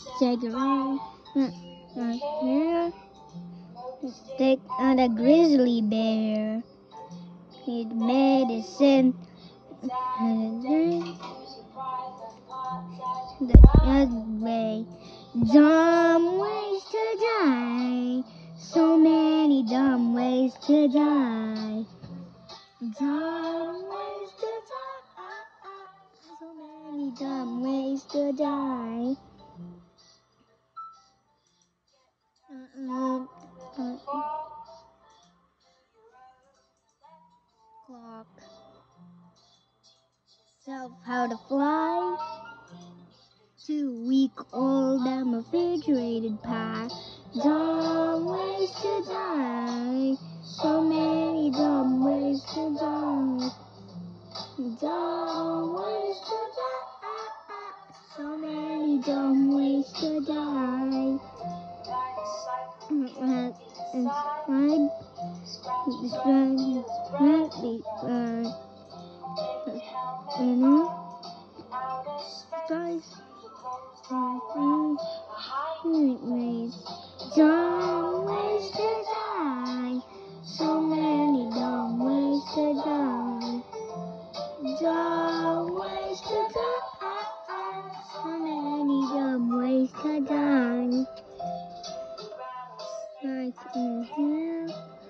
Take around here. Take on a grizzly bear. It medicine. The other way. Dumb ways to die. So many dumb ways to die. Dumb ways to die. So many dumb ways to die. Clock. Self how to fly. 2-week-old and refrigerated pie. Dumb ways to die. So many dumb ways to die. Dumb ways to die. So many dumb ways to die. Dumb ways to die. So many dumb ways to die. Dumb ways to die. So many dumb ways to die. Right in here.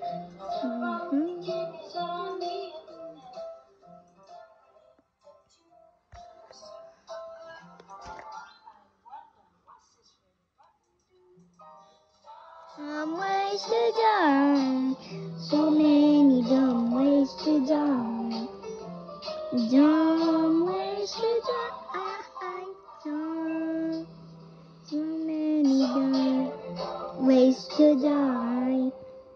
Dumb ways to die. So many dumb ways to die. Dumb ways to die. So many dumb ways to die.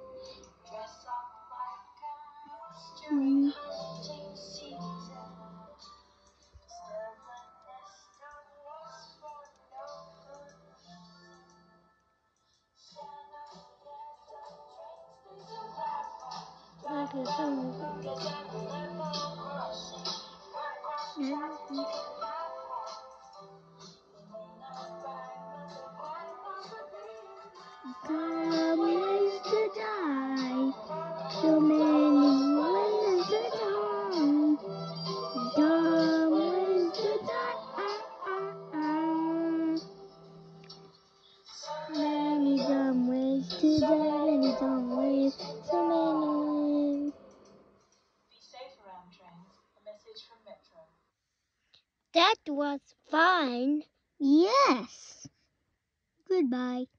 Dumb ways to die. So many ways to die. Dumb ways to die. Many dumb ways to die. Many dumb ways. So many ways. Be safe around trains. A message from Metro. That was fine. Yes. Goodbye.